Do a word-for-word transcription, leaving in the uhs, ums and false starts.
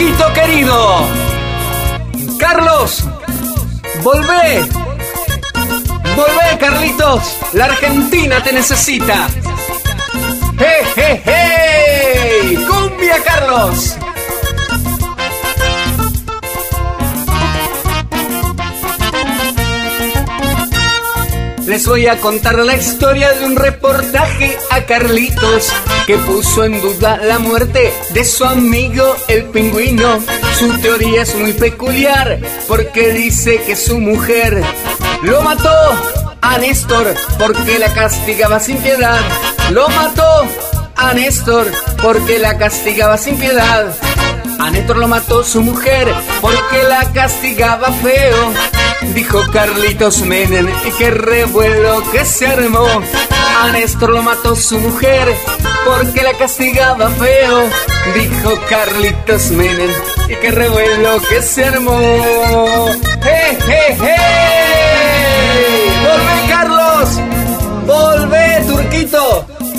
Turquito querido. Carlos, volvé. Volvé, Carlitos. La Argentina te necesita. ¡Hey, hey, hey! ¡Cumbia, Carlos! Les voy a contar la historia de un reportaje a Carlitos que puso en duda la muerte de su amigo el pingüino. Su teoría es muy peculiar porque dice que su mujer lo mató a Néstor porque la castigaba sin piedad. Lo mató a Néstor porque la castigaba sin piedad. A Néstor lo mató su mujer porque la castigaba feo. Dijo Carlitos Menem, y qué revuelo que se armó. A Néstor lo mató su mujer porque la castigaba feo. Dijo Carlitos Menem, y qué revuelo que se armó. ¡Hey, hey, hey! ¡Volvé, Carlos! ¡Volvé, Turquito!